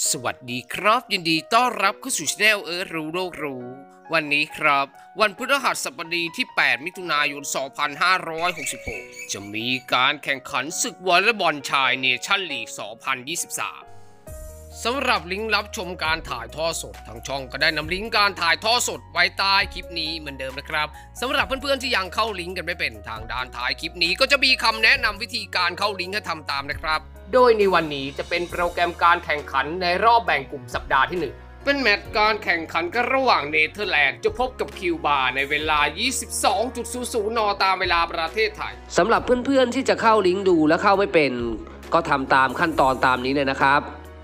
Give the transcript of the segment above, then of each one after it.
สวัสดีครับยินดีต้อนรับเข้าสู่ช anel รู้โลกรู้วันนี้ครับวันพฤหัสบดีที่ 8 มิถุนายน 2566 จะมีการแข่งขันศึกวอลเลย์บอลชายเนชั่นลีก 2023 สำหรับลิงก์รับชมการถ่ายทอดสดทางช่องก็ได้นำลิงก์การถ่ายทอดสดไว้ใต้คลิปนี้เหมือนเดิมนะครับสำหรับเพื่อนๆที่ยังเข้าลิงก์กันไม่เป็นทางด้านท้ายคลิปนี้ก็จะมีคำแนะนำวิธีการเข้าลิงก์ให้ทำตามนะครับโดยในวันนี้จะเป็นโปรแกรมการแข่งขันในรอบแบ่งกลุ่มสัปดาห์ที่ 1เป็นแมตช์การแข่งขันกันระหว่างเนเธอร์แลนด์จะพบกับคิวบาในเวลา 22.00 นตามเวลาประเทศไทยสำหรับเพื่อนๆที่จะเข้าลิงก์ดูและเข้าไม่เป็นก็ทำตามขั้นตอนตามนี้เลยนะครับ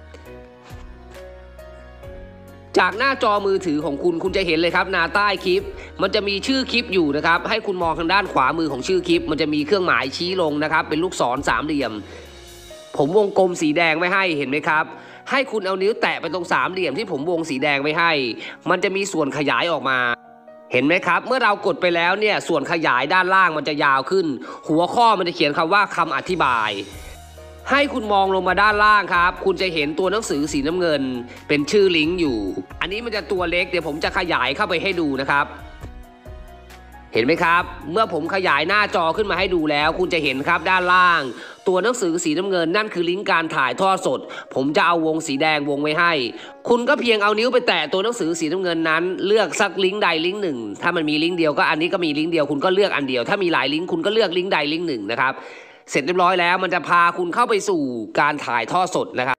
จากหน้าจอมือถือของคุณจะเห็นเลยครับหน้าใต้คลิปมันจะมีชื่อคลิปอยู่นะครับให้คุณมองทางด้านขวามือของชื่อคลิปมันจะมีเครื่องหมายชี้ลงนะครับเป็นลูกศรสามเหลี่ยมผมวงกลมสีแดงไว้ให้เห็นไหมครับให้คุณเอานิ้วแตะไปตรงสามเหลี่ยมที่ผมวงสีแดงไว้ให้มันจะมีส่วนขยายออกมาเห็นไหมครับเมื่อเรากดไปแล้วเนี่ยส่วนขยายด้านล่างมันจะยาวขึ้นหัวข้อมันจะเขียนคำว่าคำอธิบายให้คุณมองลงมาด้านล่างครับคุณจะเห็นตัวหนังสือสีน้ำเงินเป็นชื่อลิงก์อยู่อันนี้มันจะตัวเล็กเดี๋ยวผมจะขยายเข้าไปให้ดูนะครับเห็นไหมครับเมื่อผมขยายหน้าจอขึ้นมาให้ดูแล้วคุณจะเห็นครับด้านล่างตัวหนังสือสีน้ำเงินนั่นคือลิงก์การถ่ายทอดสดผมจะเอาวงสีแดงวงไว้ให้คุณก็เพียงเอานิ้วไปแตะตัวหนังสือสีน้ำเงินนั้นเลือกสักลิงก์ใดลิงก์หนึ่งถ้ามันมีลิงก์เดียวก็อันนี้ก็มีลิงก์เดียวคุณก็เลือกอันเดียวถ้ามีหลายลิงก์คุณก็เลือกลิงก์ใดลิงก์หนึ่งนะครับเสร็จเรียบร้อยแล้วมันจะพาคุณเข้าไปสู่การถ่ายทอดสดนะครับ